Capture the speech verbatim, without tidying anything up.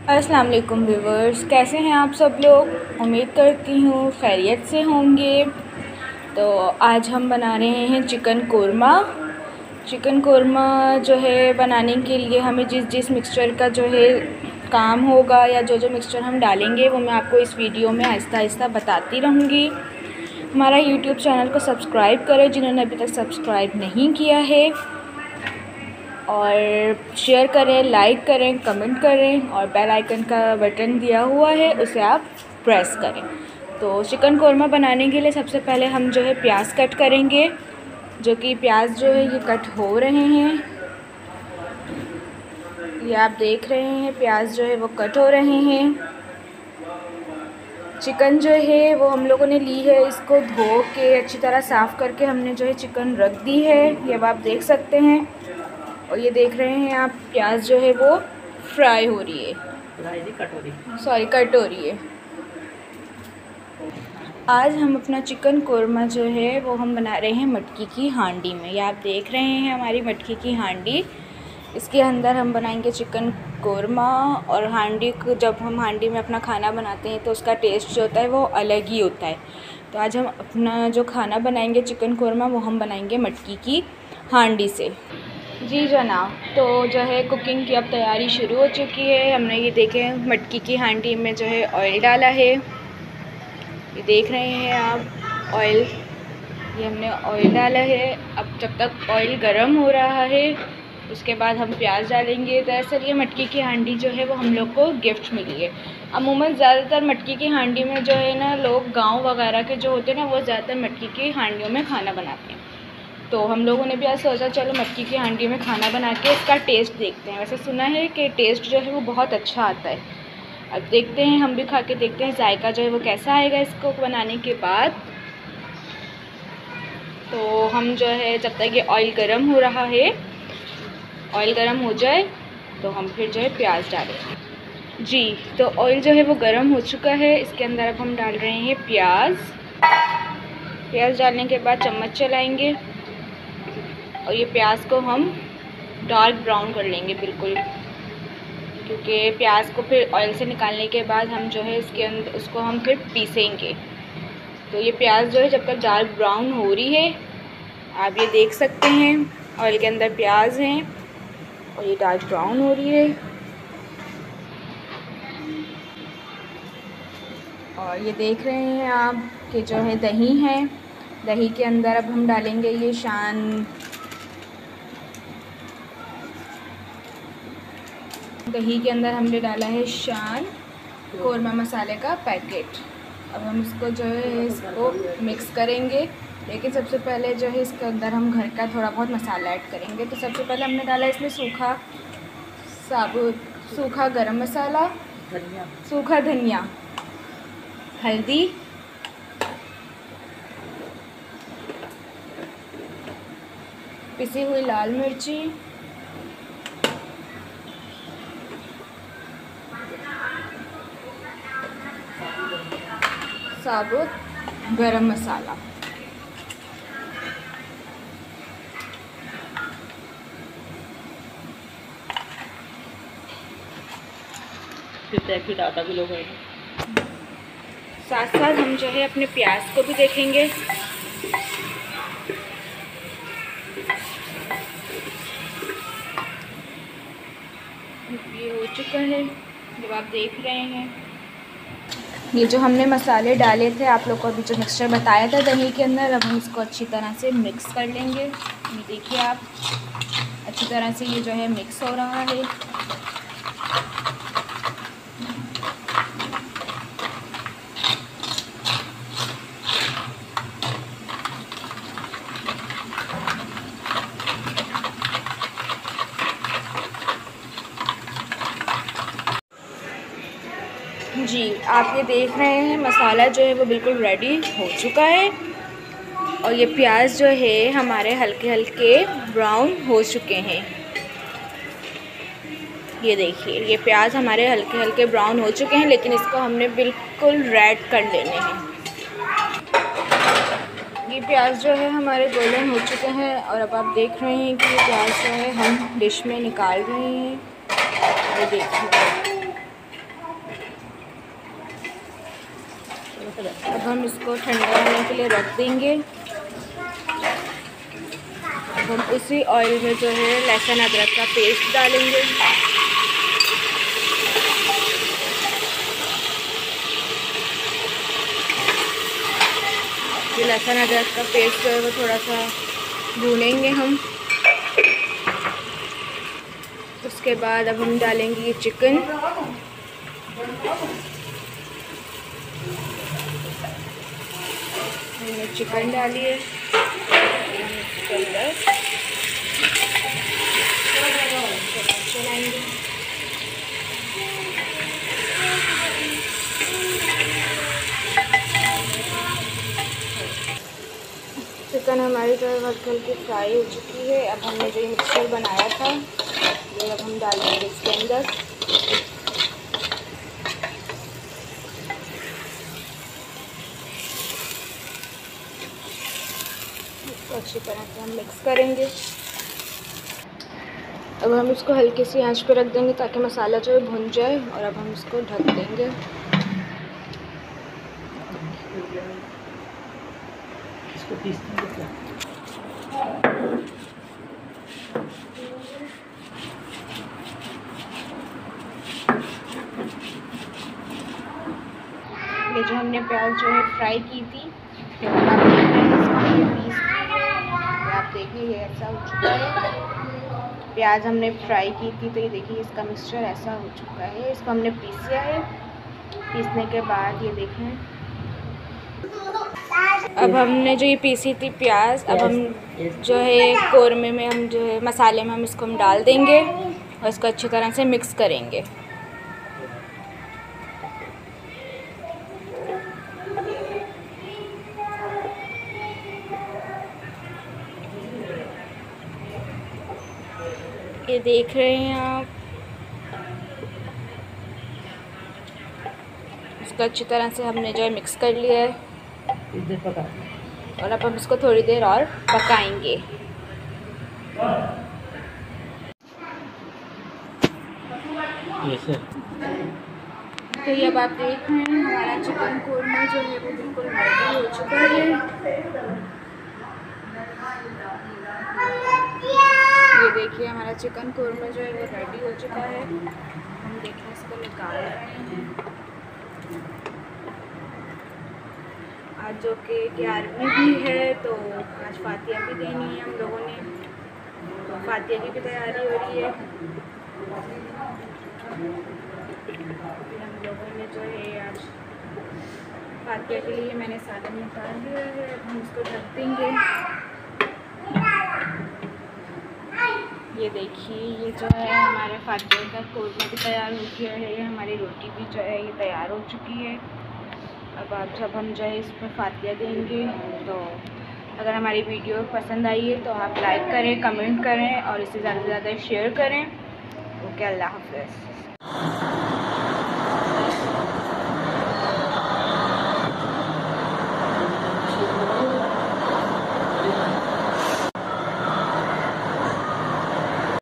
अस्सलाम वालेकुम व्यूवर्स, कैसे हैं आप सब लोग। उम्मीद करती हूँ खैरियत से होंगे। तो आज हम बना रहे हैं चिकन कोरमा। चिकन कोरमा जो है बनाने के लिए हमें जिस जिस मिक्सचर का जो है काम होगा या जो जो मिक्सचर हम डालेंगे वो मैं आपको इस वीडियो में आहिस्ता आहिस्ता बताती रहूँगी। हमारा यूट्यूब चैनल को सब्सक्राइब करें जिन्होंने अभी तक सब्सक्राइब नहीं किया है, और शेयर करें, लाइक करें, कमेंट करें, और बेल आइकन का बटन दिया हुआ है उसे आप प्रेस करें। तो चिकन कोरमा बनाने के लिए सबसे पहले हम जो है प्याज कट करेंगे, जो कि प्याज जो है ये कट हो रहे हैं। ये आप देख रहे हैं प्याज जो है वो कट हो रहे हैं। चिकन जो है वो हम लोगों ने ली है, इसको धो के अच्छी तरह साफ़ करके हमने जो है चिकन रख दी है, ये अब आप देख सकते हैं। और ये देख रहे हैं आप प्याज जो है वो फ्राई हो रही है, कट हो रही है सॉरी कट हो रही है। आज हम अपना चिकन कोरमा जो है वो हम बना रहे हैं मटकी की हांडी में। ये आप देख रहे हैं हमारी मटकी की हांडी, इसके अंदर हम बनाएंगे चिकन कोरमा। और हांडी को जब हम हांडी में अपना खाना बनाते हैं तो उसका टेस्ट जो होता है वो अलग ही होता है। तो आज हम अपना जो खाना बनाएंगे चिकन कोरमा वो हम बनाएंगे मटकी की हांडी से। जी जनाब, तो जो है कुकिंग की अब तैयारी शुरू हो चुकी है। हमने ये देखें मटकी की हांडी में जो है ऑयल डाला है, ये देख रहे हैं आप ऑयल, ये हमने ऑयल डाला है। अब जब तक ऑयल गर्म हो रहा है उसके बाद हम प्याज डालेंगे। दरअसल ये मटकी की हांडी जो है वो हम लोग को गिफ्ट मिली है। अमूमन ज़्यादातर मटकी की हांडी में जो है ना लोग गांव वगैरह के जो होते हैं ना वो ज़्यादातर मटकी की हांडियों में खाना बनाते हैं। तो हम लोगों ने भी आज सोचा चलो मटकी की हांडी में खाना बना के इसका टेस्ट देखते हैं। वैसे सुना है कि टेस्ट जो है वो बहुत अच्छा आता है। अब देखते हैं, हम भी खा के देखते हैं जायका जो है वो कैसा आएगा इसको बनाने के बाद। तो हम जो है जब तक ये ऑयल गर्म हो रहा है, ऑयल गर्म हो जाए तो हम फिर जो है प्याज डालेंगे। जी, तो ऑयल जो है वो गर्म हो चुका है, इसके अंदर अब हम डाल रहे हैं प्याज। प्याज डालने के बाद चम्मच चलाएँगे और ये प्याज को हम डार्क ब्राउन कर लेंगे बिल्कुल, क्योंकि प्याज को फिर ऑयल से निकालने के बाद हम जो है इसके अंदर उसको हम फिर पीसेंगे। तो ये प्याज जो है जब तक डार्क ब्राउन हो रही है, आप ये देख सकते हैं ऑयल के अंदर प्याज हैं और ये डार्क ब्राउन हो रही है। और ये देख रहे हैं आप कि जो है दही है, दही के अंदर अब हम डालेंगे ये शान दही के अंदर हमने डाला है शान कोरमा मसाले का पैकेट। अब हम इसको जो है इसको मिक्स करेंगे, लेकिन सबसे पहले जो है इसके अंदर हम घर का थोड़ा बहुत मसाला ऐड करेंगे। तो सबसे पहले हमने डाला इसमें सूखा साबुत सूखा गरम मसाला, धनिया, सूखा धनिया, हल्दी, पिसी हुई लाल मिर्ची, साबुत गरम मसाला। फिर आधा किलो है। साथ साथ हम जो है अपने प्याज को भी देखेंगे। ये हो चुका है, जब आप देख रहे हैं ये जो हमने मसाले डाले थे आप लोग को अभी जो मिक्सचर बताया था दही के अंदर, अब हम इसको अच्छी तरह से मिक्स कर लेंगे। ये देखिए आप अच्छी तरह से ये जो है मिक्स हो रहा है। जी, आप ये देख रहे हैं मसाला जो है वो बिल्कुल रेडी हो चुका है और ये प्याज जो है हमारे हल्के हल्के ब्राउन हो चुके हैं। ये देखिए ये प्याज हमारे हल्के हल्के ब्राउन हो चुके हैं, लेकिन इसको हमने बिल्कुल रेड कर लेने हैं। ये प्याज जो है हमारे गोल्डन हो चुके हैं और अब आप देख रहे हैं कि ये प्याज जो है हम डिश में निकाल रहे हैं। ये देखिए हम इसको ठंडा होने के लिए रख देंगे। अब हम उसी ऑयल में जो है लहसुन अदरक का पेस्ट डालेंगे। ये लहसुन अदरक का पेस्ट जो है वो थोड़ा सा भूनेंगे हम। उसके बाद अब हम डालेंगे ये चिकन। हमने चिकन डालिए, चलाएंगे। चिकन हमारी जो है हल्की हल्की फ्राई हो चुकी है। अब हमने जो मिक्सचर बनाया था ये अब हम डालेंगे इसके अंदर। इसको अच्छी तरह से हम मिक्स करेंगे। अब हम इसको हल्की सी आंच पे रख देंगे ताकि मसाला जो है भुन जाए, और अब हम इसको ढक देंगे। इसको पीस देंगे। ये जो हमने प्याज जो है फ्राई की थी, आप देख रहे हैं इसको हमने पीस किया। आप देखिए ये ऐसा हो चुका है। प्याज हमने फ्राई की थी तो ये देखिए इसका मिक्सचर ऐसा हो चुका है। इसको हमने पीसा है। पीसने के बाद ये देखें, अब हमने जो ये पीसी थी प्याज, अब हम जो है कोरमे में हम जो है मसाले में हम इसको हम डाल देंगे और इसको अच्छी तरह से मिक्स करेंगे। ये देख रहे हैं आप, इसको अच्छी तरह से हमने जो है मिक्स कर लिया है और अब हम इसको थोड़ी देर और पकाएंगे। तो ये अब आप देख रहे हैं हमारा चिकन कोरमा जो है वो बिल्कुल रेडी हो चुका है। ये देखिए हमारा चिकन कोरमा जो है वो रेडी हो चुका है। हम देखिए इसको निकाल रहे हैं। आज जो कि ग्यारहवीं भी है तो आज फातिया भी देनी है हम लोगों ने, तो फातिया की भी तैयारी हो रही है। हम लोगों ने जो है आज फातिया के लिए मैंने सालन निकाल दिया है। अब हम इसको ढक देंगे। ये देखिए ये जो है हमारे फातिया का कोरमा भी तैयार हो गया है। हमारी रोटी भी जो है ये तैयार हो चुकी है। अब आप जब हम जो है इस पर फातिया देंगे, तो अगर हमारी वीडियो पसंद आई है तो आप लाइक करें, कमेंट करें और इसे ज़्यादा से ज़्यादा शेयर करें। ओके, अल्लाह हाफ़िज़।